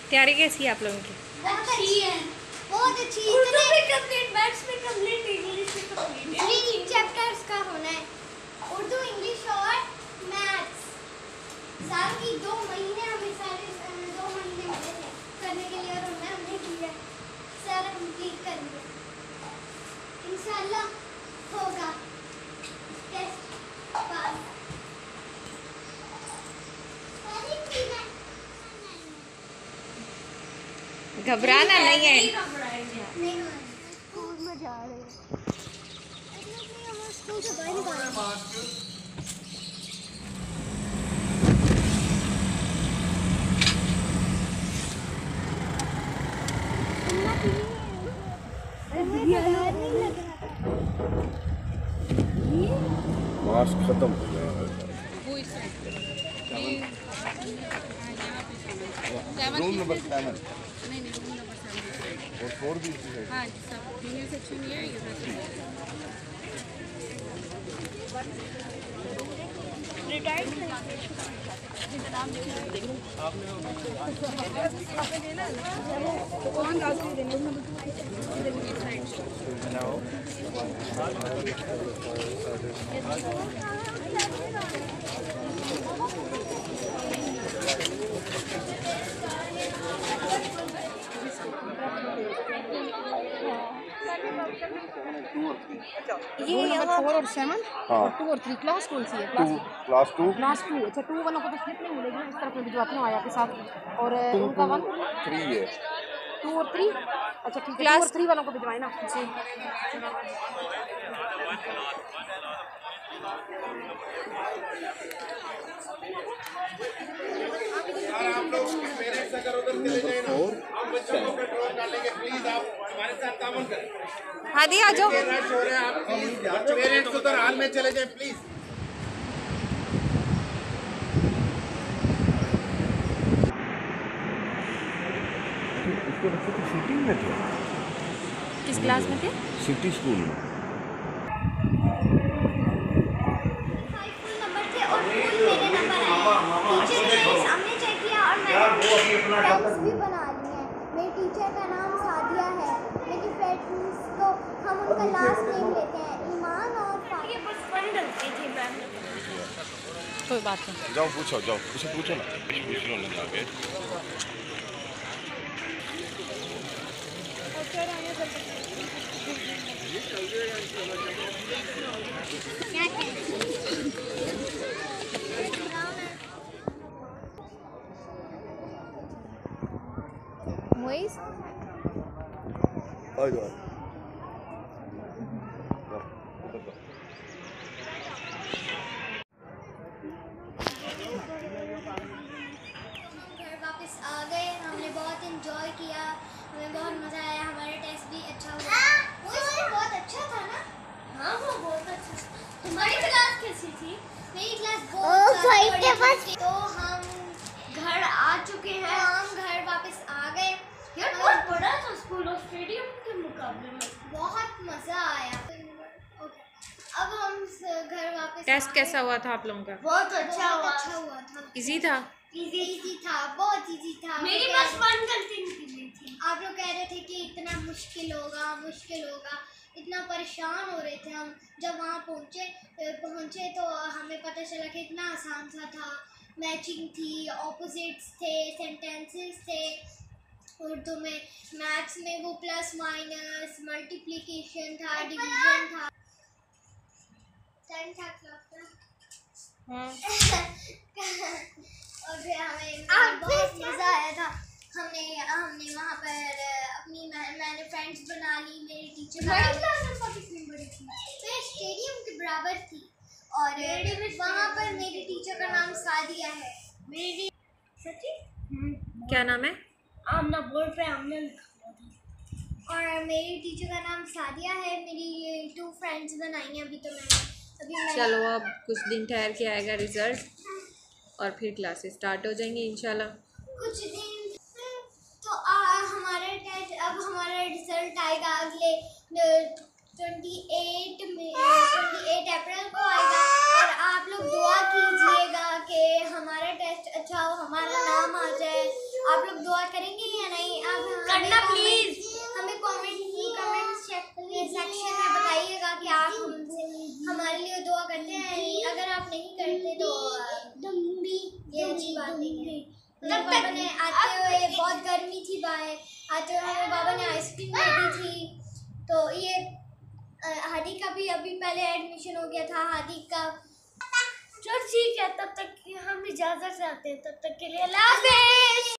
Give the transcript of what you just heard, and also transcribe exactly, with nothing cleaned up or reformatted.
तैयारी कैसी है आप लोगों की? अच्छी है, बहुत अच्छी है। उर्दू में कंप्लीट, मैथ्स में कंप्लीट, इंग्लिश में कंप्लीट। तीन चैप्टर्स का होना है, उर्दू, इंग्लिश और मैथ्स। साल की दो महीने हमें सारे दो महीने मिले थे करने के लिए और हमने हमने किया सारा कंप्लीट करेंगे इंशाल्लाह। होगा टेस्ट पास। घबराना नहीं है। नहीं स्कूल में जा रहे हैं, स्कूल से बाहर निकालेंगे। मास्क खत्म हो गया है। रूम नंबर सेवन नहीं नहीं रूम नंबर सेवन और फोर भी इसी है। हाँ सब जूनियर सेक्शन में है ये यहाँ फोर और सेवन और टू और थ्री क्लास कौन सी है? Class class two class two. अच्छा टू वालों को तो स्लिप नहीं मिलेगी इस तरफ में भिजवाती हूँ आया के साथ। और उनका वन थ्री है, टू और थ्री। अच्छा ठीक है, टू और थ्री वालों को भिजवाए ना जी। हाँ दी आ जाओ। पेरेंट्स उधर हाल में चले जाएं प्लीज। इसके बच्चे तो सिटी में थे। किस क्लास में थे? सिटी स्कूल में। नंबर थे और मेरे नंबर आए। टीचर ने सामने चेक किया और मैंने फ्रेंड्स भी बना लिए हैं। मेरे टीचर का नाम सादिया है। मेरी फ्रेंड्स को हम उनका लास्ट नेम लेते हैं, ईमान और फातिमा। बस फन डलती थी मैम। कोई बात नहीं, जाओ पूछो, जाओ उसे पूछो ना, पूछ लो ना जाके। मोइस आ जाओ। वापस आ गए, हमने बहुत एंजॉय किया, हमें बहुत मज़ा आया, हमारा टेस्ट भी अच्छा हुआ। वो बहुत अच्छा था ना? हाँ वो बहुत अच्छा था। तुम्हारी क्लास कैसी थी? मेरी क्लास बहुत अच्छी थी। तो हम घर आ चुके हैं, हम घर वापस आ गए। यार बहुत बड़ा था स्कूल और स्टेडियम के मुकाबले में, बहुत मज़ा आया। अब हम घर वापस। टेस्ट कैसा हुआ था आप लोगों का? बहुत अच्छा हुआ, अच्छा हुआ था। इजी था? इजी इजी था, बहुत इजी था। मेरी बस वन गलती निकली थी। आप लोग कह रहे थे कि इतना मुश्किल होगा, मुश्किल होगा, इतना परेशान हो रहे थे हम। जब वहाँ पहुँचे पहुँचे तो हमें पता चला कि इतना आसान सा था। मैचिंग थी, ऑपोजिट्स थे, सेंटेंसेस थे उर्दू में। मैथ्स में वो प्लस माइनस, मल्टीप्लिकेशन था, डिवीजन था। हाँ। और फिर हमें बहुत मज़ा आया था। हमने हमने वहाँ पर अपनी मैंने फ्रेंड्स बना ली। मेरी टीचर स्टेडियम के बराबर थी और वहाँ पर मेरी टीचर का नाम सादिया है। मेरी सच्ची क्या नाम है? आमना बोर्ड पे आमना लिखा था और मेरी टीचर का नाम सादिया है। मेरी टू फ्रेंड्स बनाई हैं अभी तो मैंने अभी। चलो अब कुछ दिन ठहर के आएगा रिजल्ट और फिर क्लासेस स्टार्ट हो जाएंगी इंशाल्लाह। कुछ दिन तो आ, हमारे टेस्ट अब हमारा रिजल्ट आएगा अगले ट्वेंटी एट में, ट्वेंटी एट अप्रैल को आएगा। और आप लोग दुआ कीजिएगा कि हमारा टेस्ट अच्छा हो, हमारा नाम आ जाए। आप लोग दुआ करेंगे या नहीं? आप करना प्लीज। हमें कमेंट कमेंट सेक्शन में बताइएगा कि आप हमसे हमारे लिए दुआ करते हैं या नहीं। अगर आप नहीं करते तो ये अच्छी बात नहीं है। मेरे पापा ने आते हुए, बहुत गर्मी थी बाहर, आते हुए हमें बाबा ने आइसक्रीम दे दी थी। तो ये हादी का भी अभी पहले एडमिशन हो गया था, हादी का। चलो ठीक है, तब तक हम इजाजत चाहते हैं, तब तक के लिए अल्लाह हाफिज़।